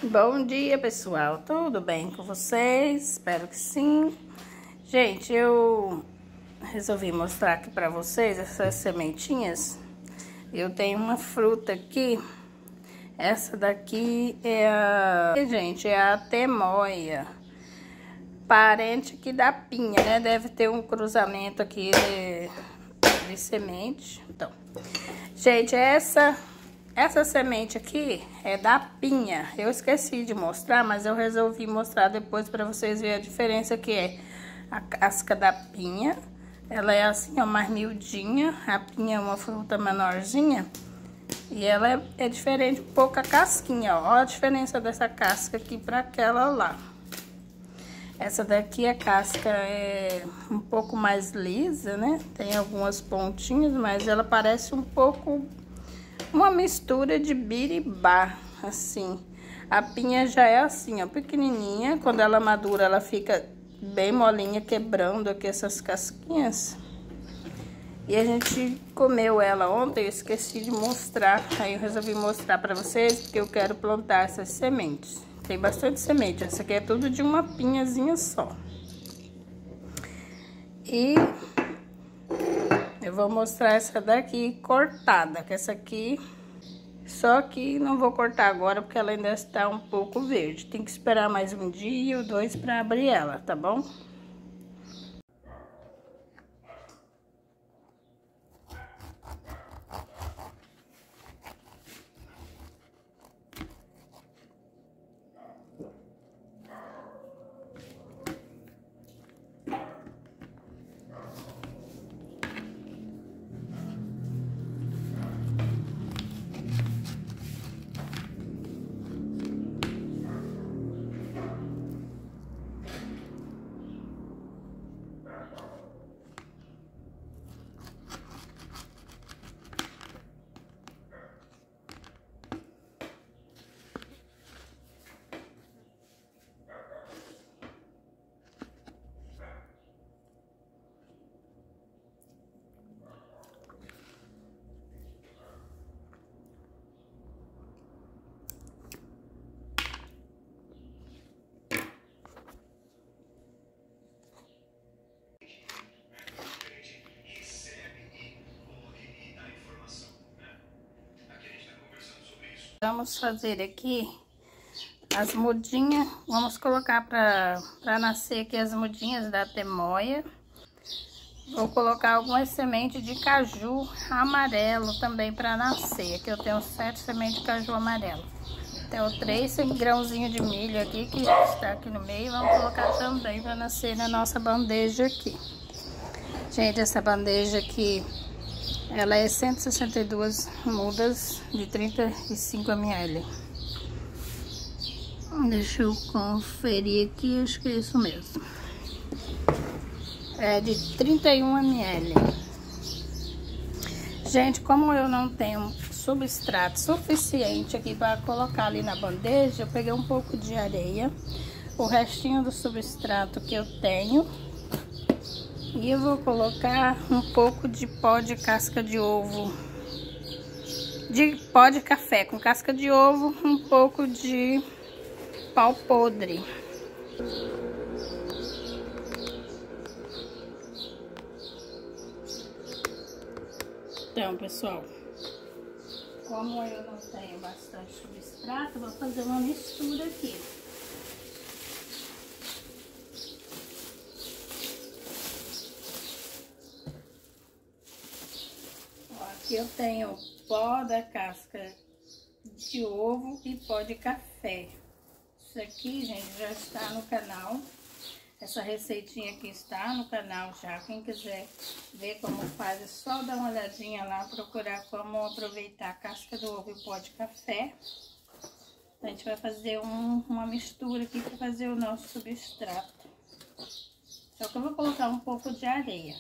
Bom dia, pessoal. Tudo bem com vocês? Espero que sim. Gente, eu resolvi mostrar aqui pra vocês essas sementinhas. Eu tenho uma fruta aqui. Essa daqui é a temoia. Parente aqui da pinha, né? Deve ter um cruzamento aqui de semente. Então, gente, essa semente aqui é da pinha. Eu esqueci de mostrar, mas eu resolvi mostrar depois para vocês verem a diferença que é a casca da pinha. Ela é assim, ó, mais miudinha. A pinha é uma fruta menorzinha. E ela é diferente um pouco a casquinha, ó. Olha a diferença dessa casca aqui para aquela lá. Essa daqui a casca é um pouco mais lisa, né? Tem algumas pontinhas, mas ela parece um pouco uma mistura de biribá, assim. A pinha já é assim, ó, pequenininha. Quando ela madura, ela fica bem molinha, quebrando aqui essas casquinhas. E a gente comeu ela ontem, eu esqueci de mostrar. Aí eu resolvi mostrar pra vocês, porque eu quero plantar essas sementes. Tem bastante semente, essa aqui é tudo de uma pinhazinha só. E eu vou mostrar essa daqui cortada, que essa aqui... Só que não vou cortar agora, porque ela ainda está um pouco verde. Tem que esperar mais um dia ou dois para abrir ela, tá bom? Vamos fazer aqui as mudinhas, vamos colocar para nascer aqui as mudinhas da temoia. Vou colocar algumas sementes de caju amarelo também para nascer. Aqui eu tenho 7 sementes de caju amarelo. Tenho 3 grãozinhos de milho aqui que está aqui no meio. Vamos colocar também para nascer na nossa bandeja aqui. Gente, essa bandeja aqui, ela é 162 mudas de 35 ml. Deixa eu conferir aqui, acho que é isso mesmo. É de 31 ml. Gente, como eu não tenho substrato suficiente aqui para colocar ali na bandeja, eu peguei um pouco de areia, o restinho do substrato que eu tenho. E eu vou colocar um pouco de pó de casca de ovo, de pó de café com casca de ovo, um pouco de pau podre. Então, pessoal, como eu não tenho bastante substrato, vou fazer uma mistura aqui. Aqui eu tenho pó da casca de ovo e pó de café. Isso aqui, gente, já está no canal. Essa receitinha aqui está no canal já. Quem quiser ver como faz, é só dar uma olhadinha lá, procurar como aproveitar a casca do ovo e o pó de café. A gente vai fazer uma mistura aqui para fazer o nosso substrato. Só que eu vou colocar um pouco de areia.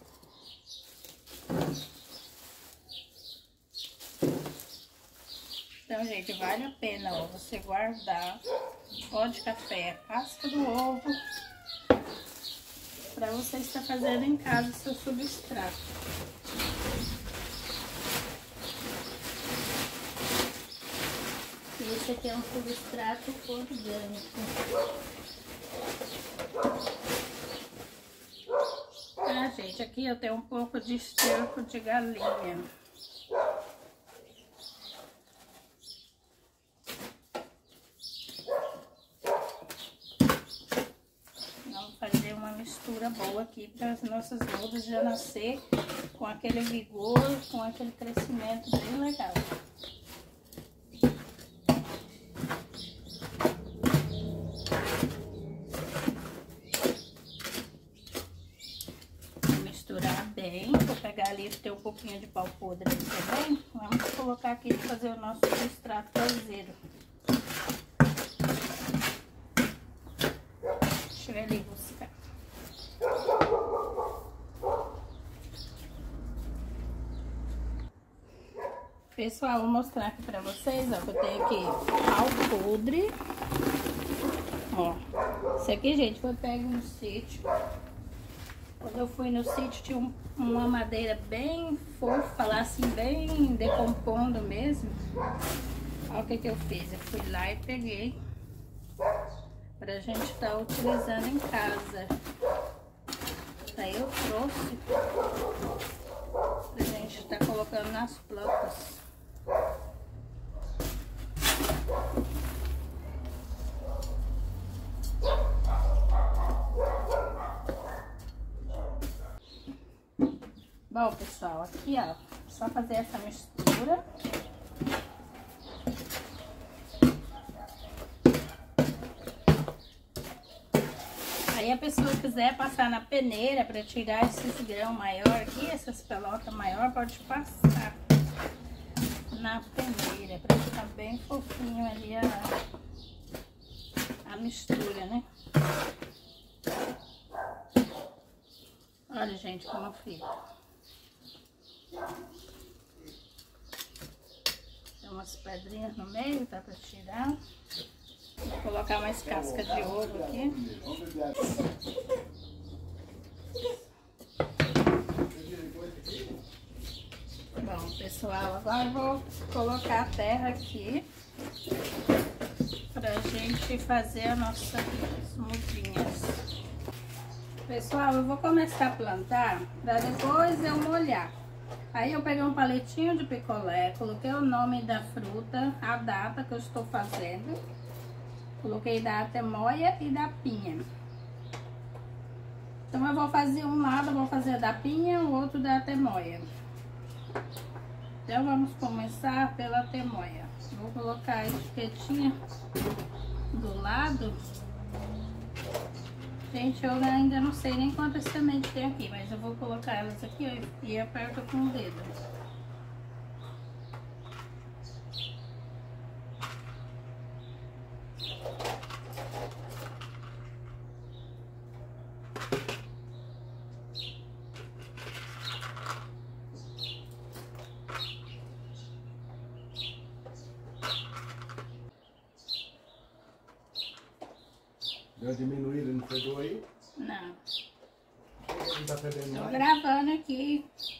Então, gente, vale a pena, ó, você guardar pó de café, a casca do ovo, para você estar fazendo em casa o seu substrato. Esse aqui é um substrato orgânico. Ah, gente, aqui eu tenho um pouco de esterco de galinha. Vamos fazer uma mistura boa aqui para as nossas mudas já nascer com aquele vigor, com aquele crescimento bem legal. Vou pegar ali, tem um pouquinho de pau podre ali também. Vamos colocar aqui para fazer o nosso substrato caseiro. Deixa eu ali buscar. Pessoal, vou mostrar aqui para vocês, ó, que eu tenho aqui pau podre. Ó, isso aqui, gente, foi pego no sítio. Quando eu fui no sítio, tinha uma madeira bem fofa lá, assim, bem decompondo mesmo. Olha o que eu fiz. Eu fui lá e peguei pra gente estar utilizando em casa. Aí eu trouxe pra gente estar colocando nas plantas. Bom, pessoal, aqui, ó, só fazer essa mistura. Aí a pessoa quiser passar na peneira para tirar esses grãos maior aqui, essas pelotas maior, pode passar na peneira para ficar bem fofinho ali a mistura, né? Olha, gente, como fica. Tem umas pedrinhas no meio, tá pra tirar. Vou colocar mais casca de ovo aqui. Bom, pessoal, agora eu vou colocar a terra aqui pra gente fazer as nossas mudinhas. Pessoal, eu vou começar a plantar pra depois eu molhar. Aí eu peguei um palitinho de picolé, coloquei o nome da fruta, a data que eu estou fazendo. Coloquei da atemoia e da pinha. Então eu vou fazer um lado, eu vou fazer da pinha, o outro da atemoia. Então vamos começar pela atemoia. Vou colocar a etiquetinha do lado. Gente, eu ainda não sei nem quantas sementes tem aqui, mas eu vou colocar elas aqui, ó, e aperto com o dedo. Deu diminuída, não pegou aí? Não. Não tá perdendo Tô mais? gravando aqui.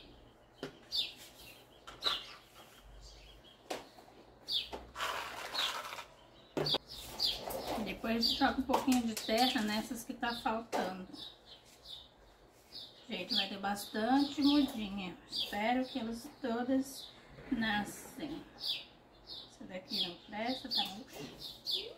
Depois joga um pouquinho de terra nessas que tá faltando. Gente, vai ter bastante mudinha. Espero que elas todas nascem. Essa daqui não presta, tá murcha.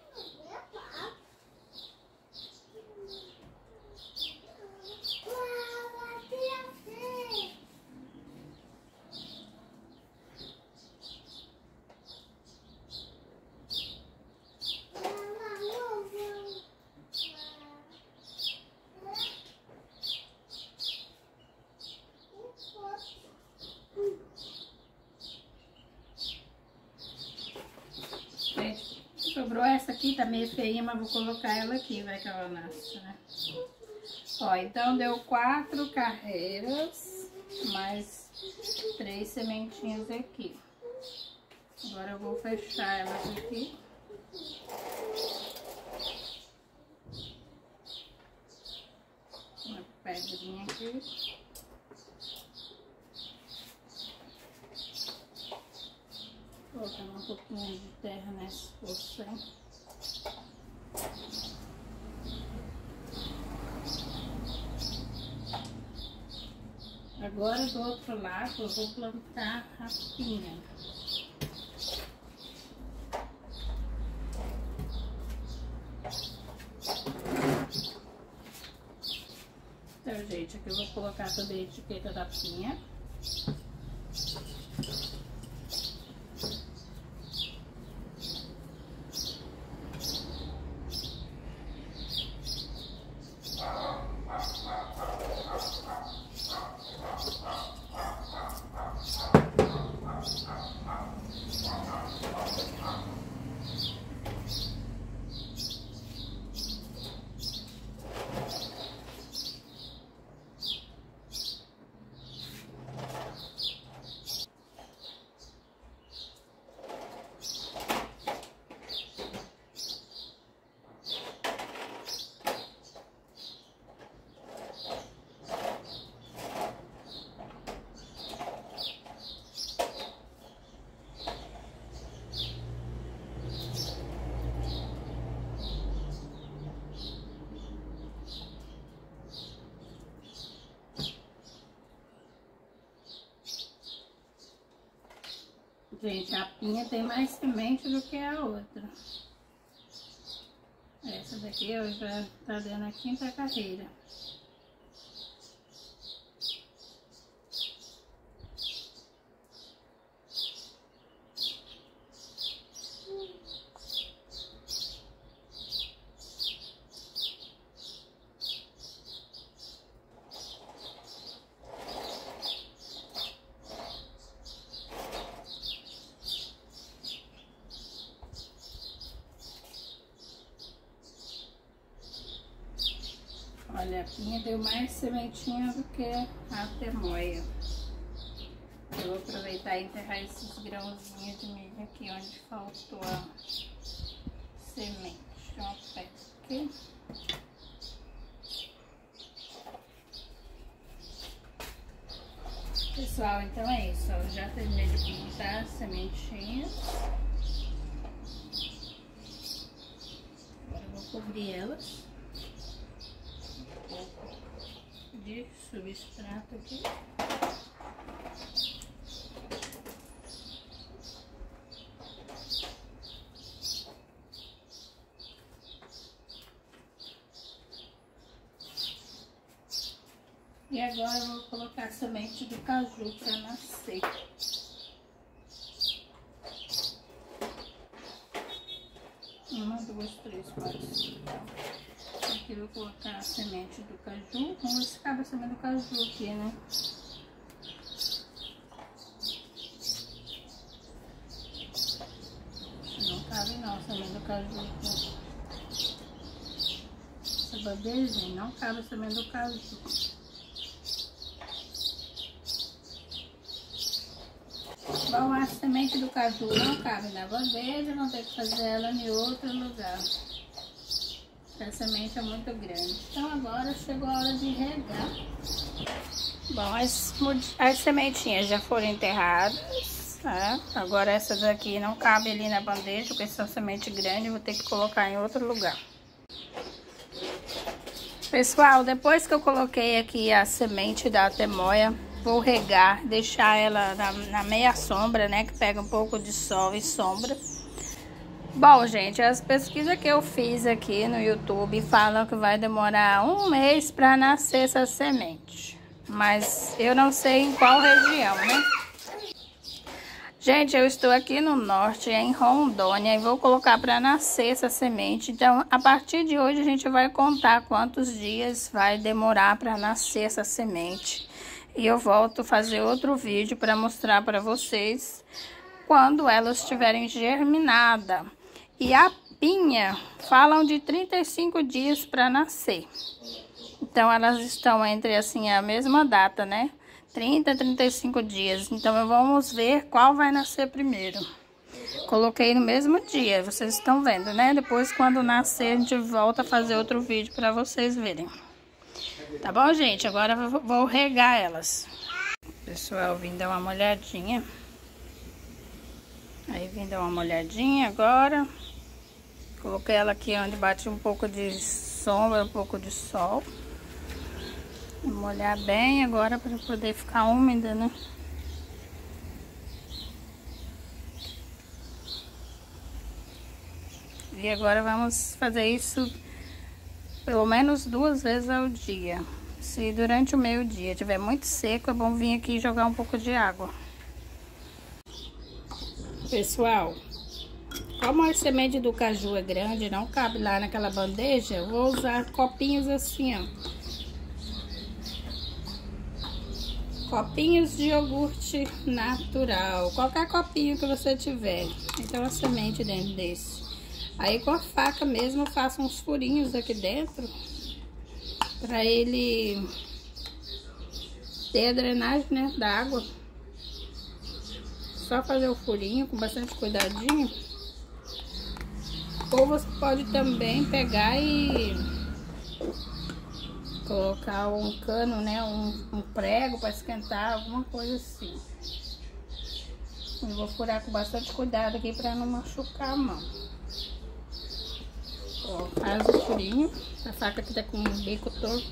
Sobrou essa aqui, tá meio feinha, mas vou colocar ela aqui, vai que ela nasce, né? Ó, então deu 4 carreiras, mais 3 sementinhas aqui. Agora eu vou fechar elas aqui. Uma pedrinha aqui. Colocando um pouquinho de terra nessa você. Agora do outro lado eu vou plantar a pinha. Então, gente, aqui eu vou colocar também a etiqueta da pinha. Gente, a pinha tem mais semente do que a outra. Essa daqui eu já tá dando a 5ª carreira. Olha, a pinha deu mais sementinha do que a temoia. Eu vou aproveitar e enterrar esses grãozinhos de milho aqui onde faltou a semente. Deixa eu apertar aqui. Pessoal, então é isso. Eu já terminei de plantar as sementinhas. Agora eu vou cobrir elas. De substrato aqui. E agora eu vou colocar a semente do caju para nascer. Uma, duas, três, quatro, cinco. Aqui eu vou colocar a semente do caju. Vamos ver se cabe a semente do caju aqui, né? Não cabe não, a semente do caju aqui. Essa bandejinha não cabe a semente do caju. Bom, a semente do caju não cabe na bandeja, vamos ter que fazer ela em outro lugar. A semente é muito grande. Então agora chegou a hora de regar. Bom, as sementinhas já foram enterradas, tá? Agora essa daqui não cabe ali na bandeja, porque essa semente grande, vou ter que colocar em outro lugar. Pessoal, depois que eu coloquei aqui a semente da temoia, vou regar, deixar ela na meia sombra, né? Que pega um pouco de sol e sombra. Bom, gente, as pesquisas que eu fiz aqui no YouTube falam que vai demorar 1 mês para nascer essa semente. Mas eu não sei em qual região, né? Gente, eu estou aqui no norte, em Rondônia, e vou colocar para nascer essa semente. Então, a partir de hoje, a gente vai contar quantos dias vai demorar para nascer essa semente. E eu volto a fazer outro vídeo para mostrar para vocês quando elas estiverem germinadas. E a pinha, falam de 35 dias para nascer. Então, elas estão entre, assim, a mesma data, né? 30 a 35 dias. Então, vamos ver qual vai nascer primeiro. Coloquei no mesmo dia, vocês estão vendo, né? Depois, quando nascer, a gente volta a fazer outro vídeo para vocês verem. Tá bom, gente? Agora eu vou regar elas. Pessoal, vim dar uma molhadinha. Aí, vim dar uma molhadinha agora. Coloquei ela aqui onde bate um pouco de sombra, um pouco de sol. Vou molhar bem agora para poder ficar úmida, né? E agora vamos fazer isso pelo menos 2 vezes ao dia. Se durante o meio-dia tiver muito seco, é bom vir aqui e jogar um pouco de água. Pessoal, como a semente do caju é grande, não cabe lá naquela bandeja, eu vou usar copinhos assim, ó. Copinhos de iogurte natural, qualquer copinho que você tiver. Então a semente dentro desse. Aí com a faca mesmo eu faço uns furinhos aqui dentro, para ele ter a drenagem, né, da água. Só fazer o furinho com bastante cuidadinho. Ou você pode também pegar e colocar um cano, né, um prego para esquentar, alguma coisa assim. Eu vou furar com bastante cuidado aqui para não machucar a mão. Ó, faz o furinho. A faca aqui tá com um bico torto.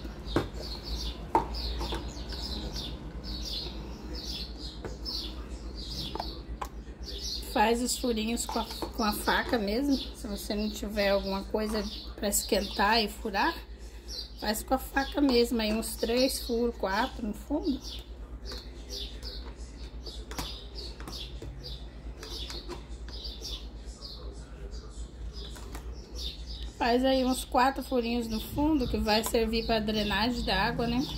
Faz os furinhos com a faca mesmo. Se você não tiver alguma coisa para esquentar e furar, faz com a faca mesmo. Aí uns 3 furos, 4 no fundo. Faz aí uns 4 furinhos no fundo, que vai servir para drenagem da água, né?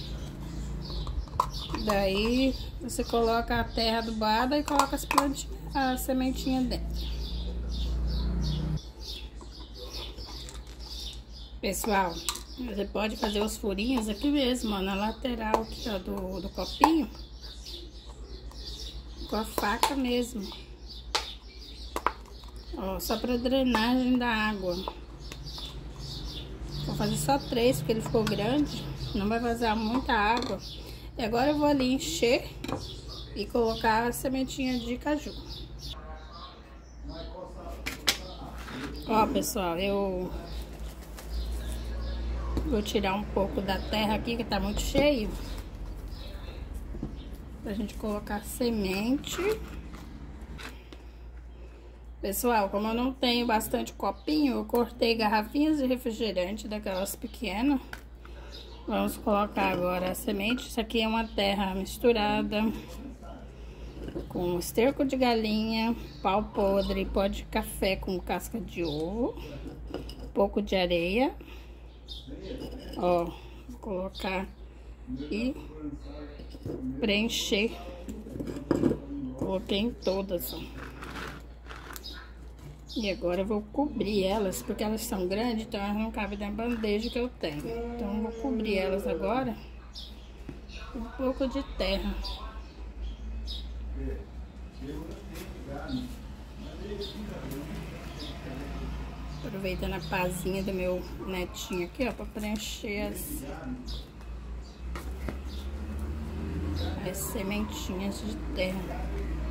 Daí você coloca a terra adubada e coloca as plantinhas, a sementinha dentro. Pessoal, você pode fazer os furinhos aqui mesmo, ó, na lateral aqui, ó, do copinho, com a faca mesmo. Ó, só para drenagem da água. Vou fazer só 3, porque ele ficou grande, não vai vazar muita água. E agora eu vou ali encher e colocar a sementinha de caju. Ó, pessoal, eu vou tirar um pouco da terra aqui, que tá muito cheio, pra gente colocar a semente. Pessoal, como eu não tenho bastante copinho, eu cortei garrafinhas de refrigerante, daquelas pequenas. Vamos colocar agora a semente. Isso aqui é uma terra misturada com esterco de galinha, pau podre, pó de café com casca de ovo, um pouco de areia. Ó, vou colocar e preencher. Coloquei em todas, ó. E agora eu vou cobrir elas, porque elas são grandes, então elas não cabem na bandeja que eu tenho. Então eu vou cobrir elas agora com um pouco de terra. Aproveitando a pazinha do meu netinho aqui, ó, para preencher as sementinhas de terra.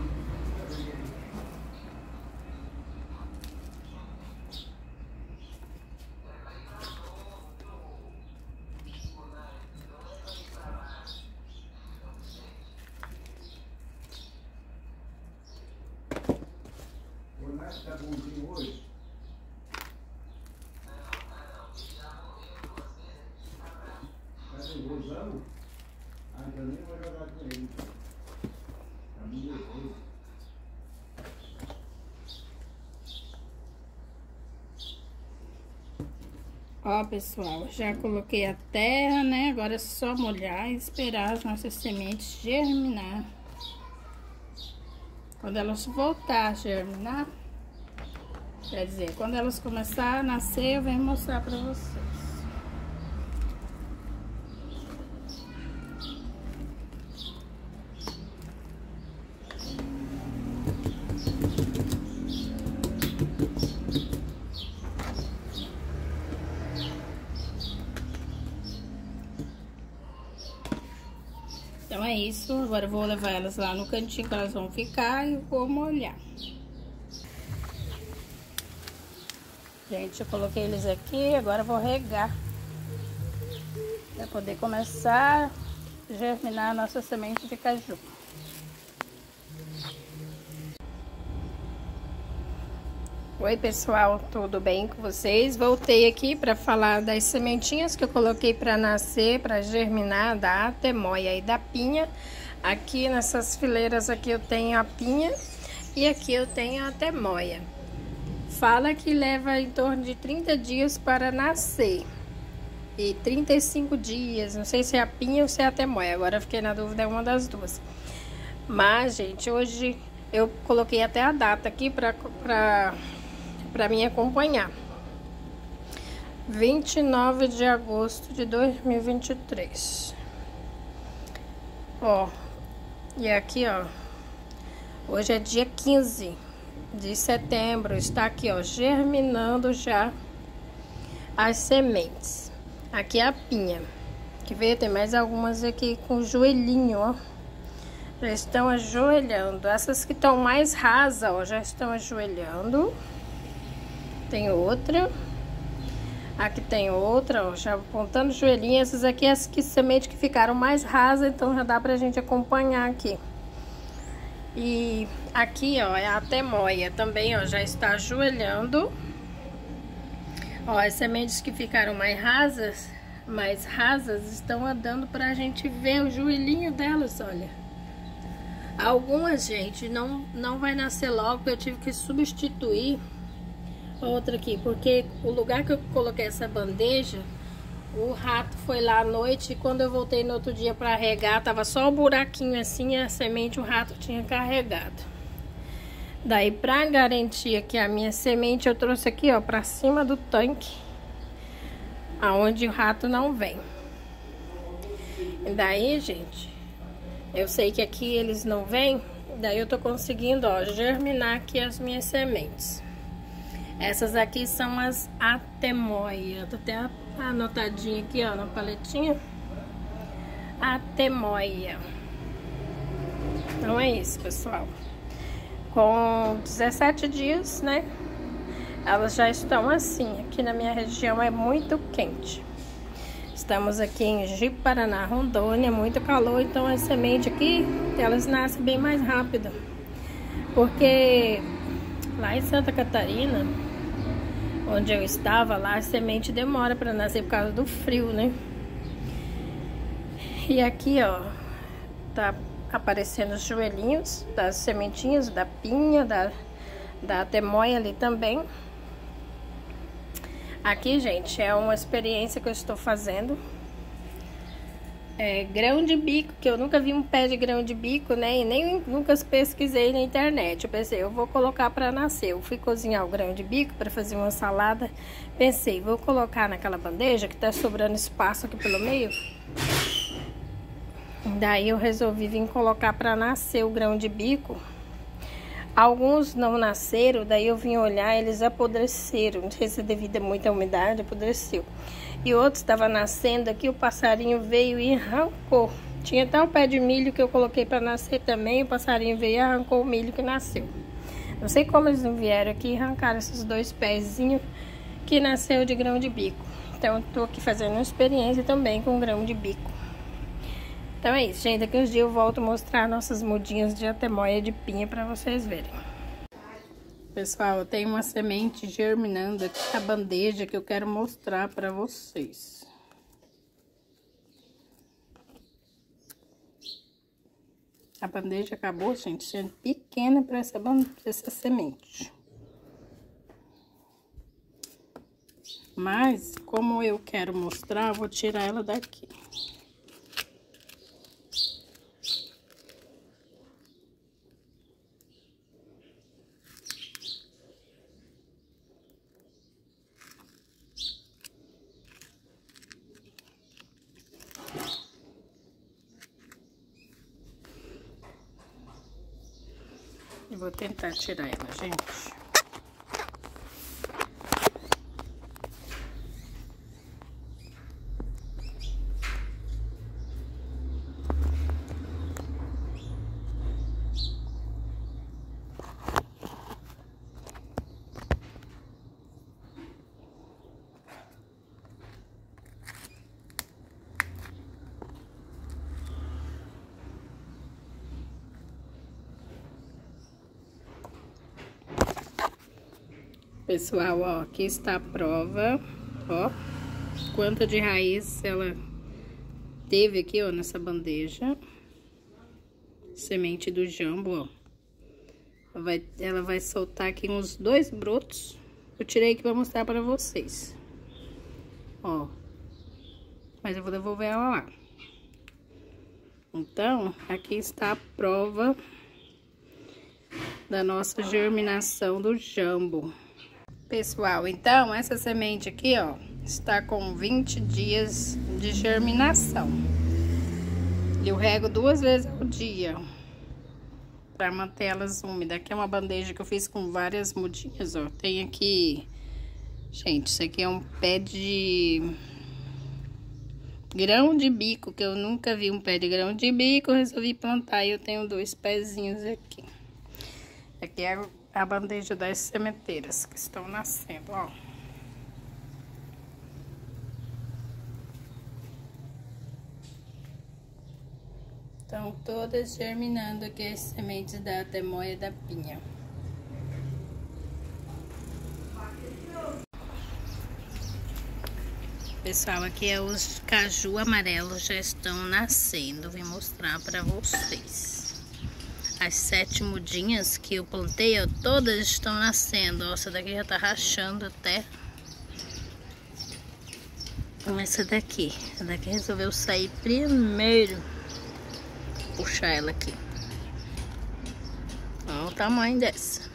Tá bonzinho hoje? Tá nervosão? Ah, então nem vou jogar com ele. Tá muito nervoso. Ó, pessoal, já coloquei a terra, né? Agora é só molhar e esperar as nossas sementes germinar. Quando elas voltar a germinar, quer dizer, quando elas começarem a nascer, eu venho mostrar pra vocês. Então é isso, agora eu vou levar elas lá no cantinho que elas vão ficar e vou molhar. Gente, eu coloquei eles aqui, agora eu vou regar para poder começar a germinar a nossa semente de caju. Oi pessoal, tudo bem com vocês? Voltei aqui para falar das sementinhas que eu coloquei para nascer, para germinar, da atemoia e da pinha. Aqui nessas fileiras aqui eu tenho a pinha e aqui eu tenho a atemoia. Fala que leva em torno de 30 dias para nascer e 35 dias, não sei se é a pinha ou se é a atemoia, agora eu fiquei na dúvida, é uma das duas. Mas gente, hoje eu coloquei até a data aqui para me acompanhar. 29 de agosto de 2023. Ó, e aqui ó, hoje é dia 15 de setembro, está aqui ó, germinando já as sementes. Aqui é a pinha, que veio, tem mais algumas aqui com joelhinho, ó. Já estão ajoelhando. Essas que estão mais rasas, ó, já estão ajoelhando. Tem outra. Aqui tem outra, ó, já apontando joelhinho. Essas aqui, as que semente que ficaram mais rasas, então já dá pra gente acompanhar aqui. E aqui, ó, é a atemoia também, ó, já está ajoelhando. Ó, as sementes que ficaram mais rasas estão andando pra gente ver o joelhinho delas, olha. Algumas, gente, não vai nascer logo, porque eu tive que substituir outra aqui, porque o lugar que eu coloquei essa bandeja, o rato foi lá à noite e quando eu voltei no outro dia para regar, tava só um buraquinho assim, a semente o rato tinha carregado. Daí, para garantir que a minha semente, eu trouxe aqui, ó, para cima do tanque, aonde o rato não vem. E daí, gente, eu sei que aqui eles não vêm, daí eu tô conseguindo, ó, germinar aqui as minhas sementes. Essas aqui são as atemoia. Tô até anotadinha aqui, ó, na paletinha. Atemoia. Então é isso, pessoal. Com 17 dias, né? Elas já estão assim. Aqui na minha região é muito quente. Estamos aqui em Ji-Paraná, Rondônia, muito calor, então as sementes aqui, elas nascem bem mais rápido. Porque lá em Santa Catarina, onde eu estava, lá a semente demora para nascer por causa do frio, né? E aqui, ó, tá aparecendo os joelhinhos das sementinhas, da pinha, da atemoia ali também. Aqui, gente, é uma experiência que eu estou fazendo. É grão de bico, que eu nunca vi um pé de grão de bico, né? E nem nunca pesquisei na internet. Eu pensei, eu vou colocar para nascer. Eu fui cozinhar o grão de bico para fazer uma salada. Pensei, vou colocar naquela bandeja que tá sobrando espaço aqui pelo meio. Daí eu resolvi vir colocar para nascer o grão de bico. Alguns não nasceram, daí eu vim olhar, eles apodreceram. Não sei se é devido a muita umidade, apodreceu. E outros estavam nascendo aqui, o passarinho veio e arrancou. Tinha até um pé de milho que eu coloquei para nascer também, o passarinho veio e arrancou o milho que nasceu. Não sei como eles não vieram aqui e arrancaram esses dois pezinhos que nasceu de grão de bico. Então eu tô aqui fazendo uma experiência também com grão de bico. Então é isso, gente. Daqui uns dias eu volto a mostrar nossas mudinhas de atemoia de pinha para vocês verem. Pessoal, eu tenho uma semente germinando aqui na bandeja que eu quero mostrar para vocês. A bandeja acabou, gente, sendo pequena para essa semente. Mas, como eu quero mostrar, eu vou tirar ela daqui. E vou tentar tirar ela, gente. Pessoal, ó, aqui está a prova, ó, quanta de raiz ela teve aqui, ó, nessa bandeja. Semente do jambo, ó. Ela vai soltar aqui uns 2 brotos. Eu tirei aqui pra mostrar pra vocês. Ó. Mas eu vou devolver ela lá. Então, aqui está a prova da nossa germinação do jambo. Pessoal, então, essa semente aqui, ó, está com 20 dias de germinação. Eu rego 2 vezes ao dia para manter elas úmidas. Aqui é uma bandeja que eu fiz com várias mudinhas, ó. Tem aqui, gente, isso aqui é um pé de grão de bico, que eu nunca vi um pé de grão de bico, eu resolvi plantar e eu tenho 2 pezinhos aqui. Aqui é a bandeja das sementeiras que estão nascendo, ó. Estão todas germinando aqui as sementes da atemoia da pinha. Pessoal, aqui é os caju amarelos, já estão nascendo. Vim mostrar para vocês. As 7 mudinhas que eu plantei, ó, todas estão nascendo. Ó, essa daqui já tá rachando até. Essa daqui resolveu sair primeiro. Puxar ela aqui. Olha o tamanho dessa.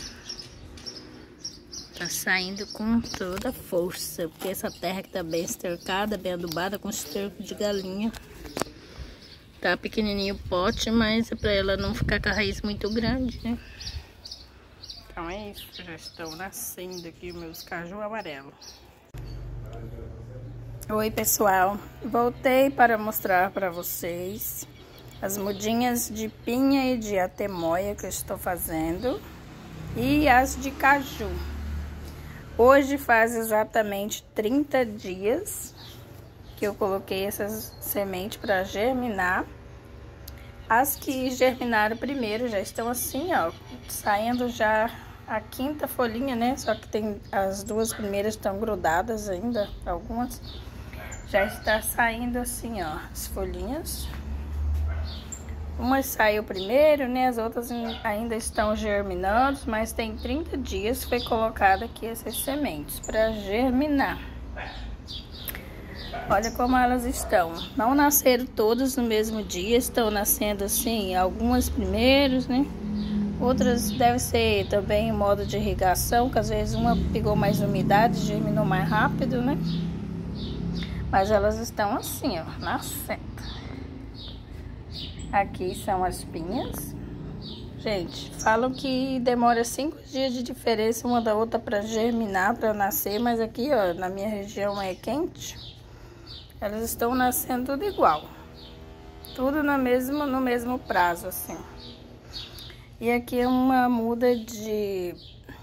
Tá saindo com toda a força, porque essa terra que tá bem estercada, bem adubada, com esterco de galinha. Tá pequenininho o pote, mas é pra ela não ficar com a raiz muito grande, né? Então é isso, já estão nascendo aqui meus caju amarelo. Oi, pessoal. Voltei para mostrar para vocês as mudinhas de pinha e de atemoia que eu estou fazendo e as de caju. Hoje faz exatamente 30 dias que eu coloquei essas sementes para germinar. As que germinaram primeiro já estão assim, ó, saindo já a 5ª folhinha, né? Só que tem as 2 primeiras estão grudadas ainda, algumas. Já está saindo assim, ó, as folhinhas. Umas saiu primeiro, né? As outras ainda estão germinando, mas tem 30 dias que foi colocado aqui essas sementes para germinar. Olha como elas estão. Não nasceram todas no mesmo dia, estão nascendo assim, algumas primeiros, né? Outras deve ser também o modo de irrigação, que às vezes uma pegou mais umidade, germinou mais rápido, né? Mas elas estão assim, ó, nascendo. Aqui são as pinhas. Gente, falam que demora 5 dias de diferença uma da outra para germinar, para nascer, mas aqui, ó, na minha região é quente. Elas estão nascendo tudo igual. Tudo no mesmo prazo, assim. E aqui é uma muda de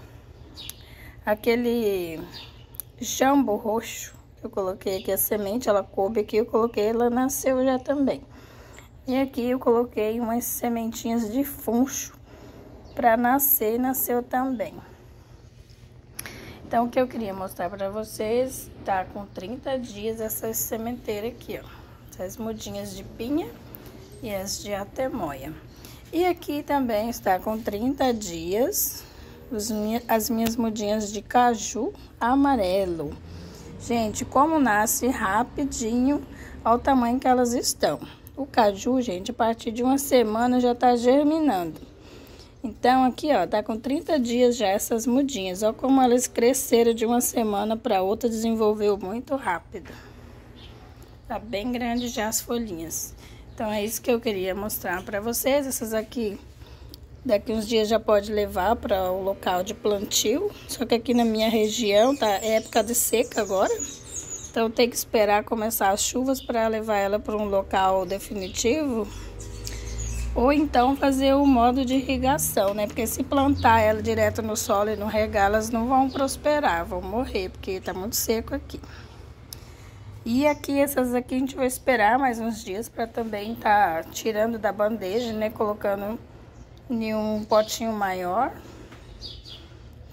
aquele jambo roxo. Eu coloquei aqui a semente, ela coube aqui, eu coloquei, ela nasceu já também. E aqui eu coloquei umas sementinhas de funcho para nascer, nasceu também. Então, o que eu queria mostrar para vocês, tá com 30 dias essas sementeiras aqui, ó. Essas mudinhas de pinha e as de atemoia. E aqui também está com 30 dias as minhas mudinhas de caju amarelo. Gente, como nasce rapidinho, olha o tamanho que elas estão. O caju, gente, a partir de 1 semana já tá germinando. Então, aqui, ó, tá com 30 dias já essas mudinhas. Olha como elas cresceram de 1 semana para outra, desenvolveu muito rápido. Tá bem grande já as folhinhas. Então, é isso que eu queria mostrar para vocês. Essas aqui, daqui uns dias já pode levar para o local de plantio. Só que aqui na minha região, tá época de seca agora. Então, tem que esperar começar as chuvas para levar ela para um local definitivo. Ou então fazer o modo de irrigação, né? Porque se plantar ela direto no solo e não regar, elas não vão prosperar, vão morrer, porque tá muito seco aqui. E aqui, essas aqui a gente vai esperar mais uns dias para também tá tirando da bandeja, né? Colocando em um potinho maior.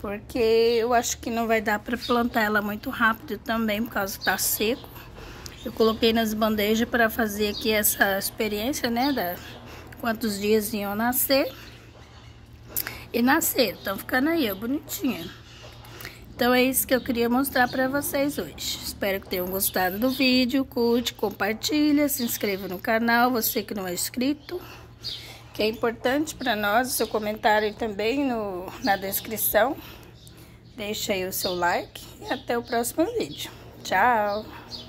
porque eu acho que não vai dar para plantar ela muito rápido também, por causa que tá seco. Eu coloquei nas bandejas para fazer aqui essa experiência, né, quantos dias iam nascer. E nasceram, estão ficando aí, ó, bonitinha. Então é isso que eu queria mostrar para vocês hoje. Espero que tenham gostado do vídeo. Curte, compartilha, se inscreva no canal, você que não é inscrito. Que é importante para nós, o seu comentário também na descrição. Deixa aí o seu like e até o próximo vídeo. Tchau!